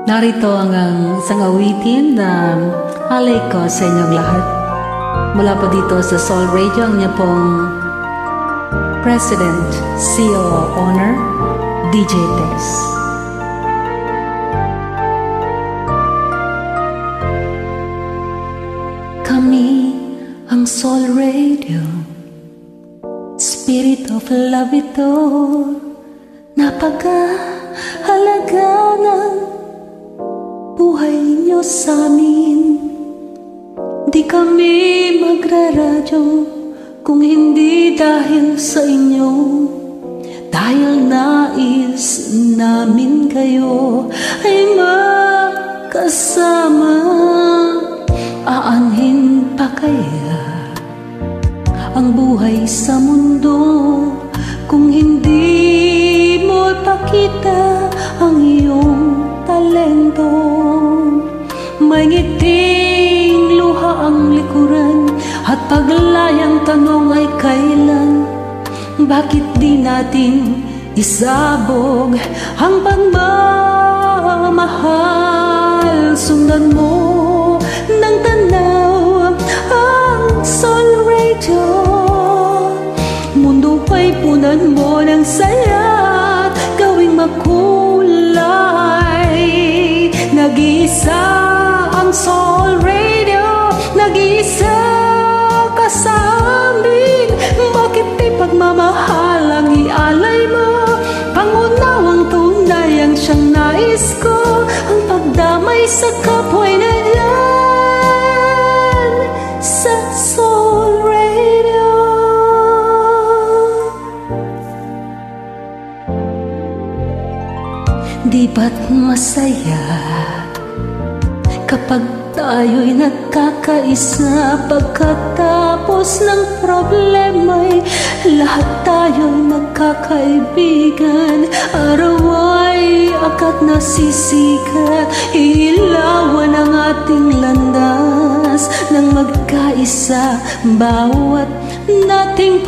Narito ang isang awitin na halay ko sa inyong lahat. Mula po dito sa Soul Radio, ang niya pong President, CEO, Owner, DJ Tess. Kami ang Soul Radio, Spirit of Love ito, napakahalaga ng buhay niyo sa amin. Di kami magraradyo kung hindi dahil sa inyo, dahil nais namin kayo ay makasama. Aanhin pa kaya ang buhay sa mundo kung hindi mo ipakita ang iyong talento? May ngiting luha ang likuran at paglayang tanong ay kailan? Bakit di natin isabog ang pagmamahal? Sundan mo ng tanaw ang Soul Radio, mundo ay punan mo ng saya, gawing makulay. Nag-iisa ang Soul Radio, nag-iisa ka sa amin. Bakit di pagmamahal ang ialay mo? Pangunawang tunay ang siyang nais ko, ang pagdamay sa kapwa'y nandyan sa Soul Radio. Di ba't masaya kapag tayo'y nagkakaisa? Pagkatapos ng problema'y lahat tayo'y magkakaibigan. Araw ay akat na sisikat, iilawan ang ating landas ng magkaisa, bawat nating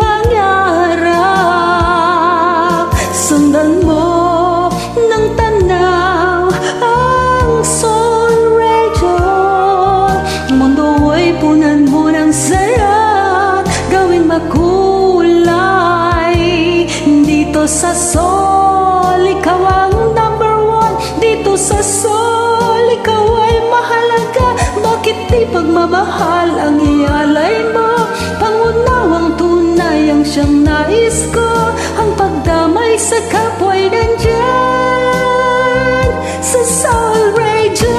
pangarap. Sundan mo ng tanaw ang Soul Radio, mundo ay punan mo ng saya, gawing makulay. Dito sa Soul, ikaw ang number one. Dito sa Soul, ikaw ay mahalaga. Bakit di pagmamahal ang ialay mo? Pangunawang tunay ang siyang nais ko, ang pagdamay sa kapwa'y nandyan sa Soul Radio.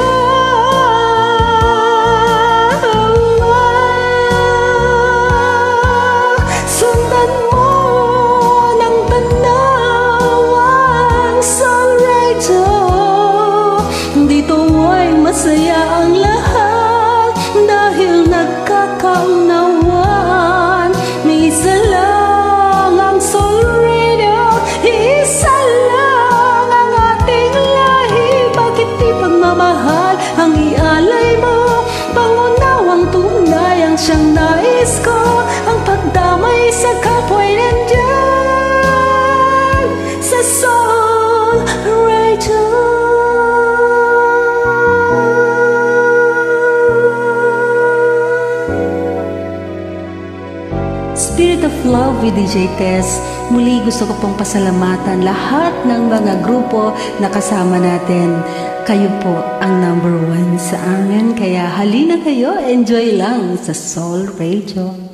Sundan mo ng tanaw ang Soul Radio, dito ay masaya ang lahat dahil nagkakaunawaan. May isa lang ang Soul Radio, isa lang ang ating lahi. Bakit di pagmamahal ang ialay mo? Pangunawang tunay ang siyang nais ko, ang pagdamay sa kapwa'y nandyan sa Soul Radio. Spirit of Love with DJ Tess. Muli gusto ko pong pasalamatan lahat ng mga grupo na kasama natin. Kayo po ang number one sa amin, kaya halina kayo, enjoy lang sa Soul Radio.